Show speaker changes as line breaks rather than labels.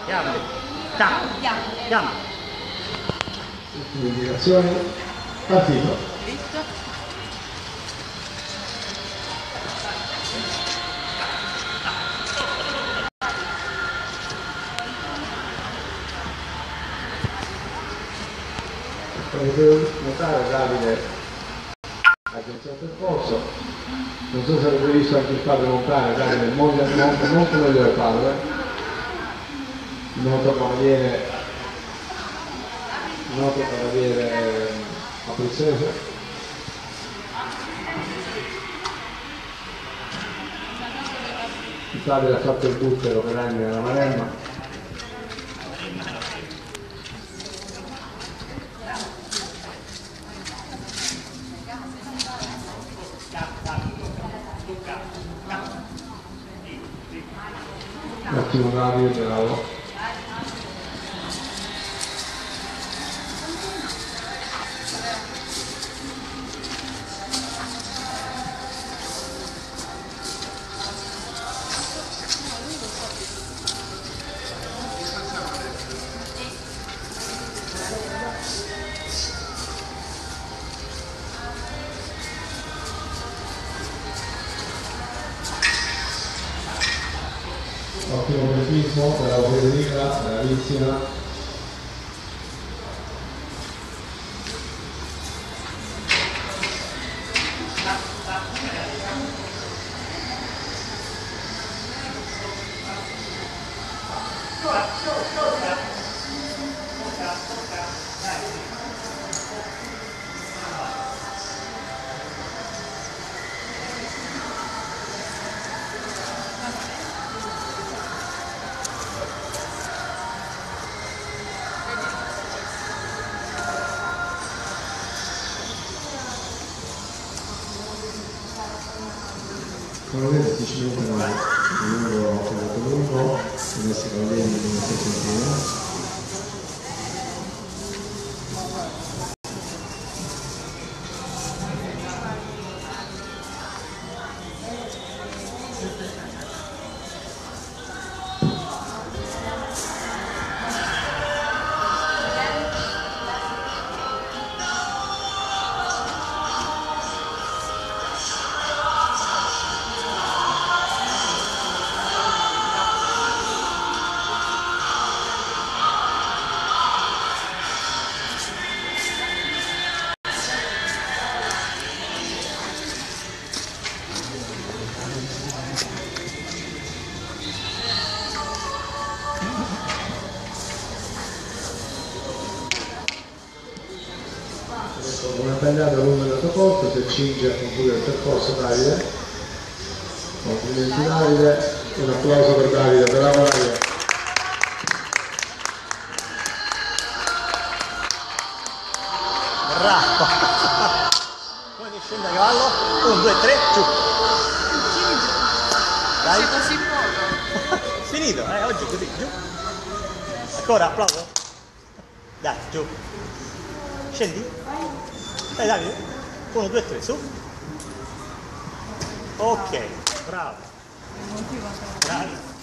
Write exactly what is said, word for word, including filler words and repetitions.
Gambe. Ta. Gambe.
Indicazioni. Partito.
Dritto.
Come potete notare, Davide ha agganciato il polso. Non so se avete visto anche il padre montare, Davide moglie non, non come il padre, noto cavaliere, noto cavaliere abruzzese. Il padre ha fatto il buttero per anni nella Maremma. Un attimo Davide, bravo. Ottimo tempismo, bravo Federica, bravissima. Come vedete si cimentano il numero chiamato lungo, i nostri cavalieri di sei centimetri. Una tagliata lunga del percorso, si accinge a concludere il percorso Davide. Complimenti Davide, un applauso per Davide, bravo Davide.
Bravo. Come si scende a cavallo? uno, due, tre, giù. Dai.
C'è così poco.
Finito, eh, oggi così, giù. Ancora, applauso. Dai, giù. Scendi. Dai Davide, uno, due, tre, su. Ok, bravo. Bravi.